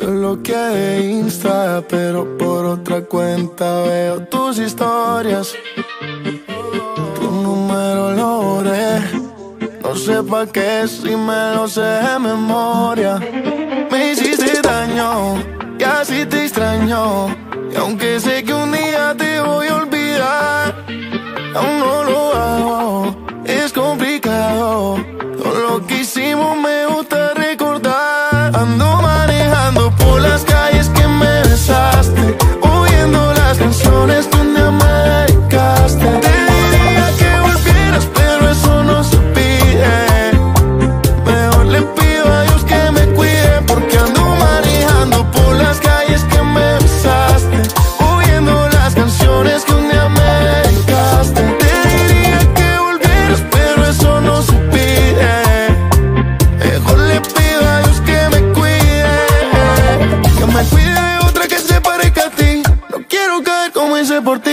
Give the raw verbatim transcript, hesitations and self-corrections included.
Te bloqueé de Insta, pero por otra cuenta veo tus historias. Tu número lo borré, no sé pa' qué si me lo sé de memoria. Me hiciste daño y así te extraño, y aunque sé que un día te voy a olvidar, aún no lo hago, es complicado. Todo lo que hicimos me gusta recordar. Ando manejando por las calles que me besaste, oyendo las canciones que un día me dedicaste. Te diría que volvieras, pero eso no se pide. Mejor le pido a Dios que me cuide, porque ando manejando por las calles que me besaste, oyendo las canciones que un día me dedicaste. Te diría que volvieras, pero eso no se pide. Mejor le pido a Dios que me cuide, que me cuide de otra que se parezca a ti. No quiero caer como hice por ti.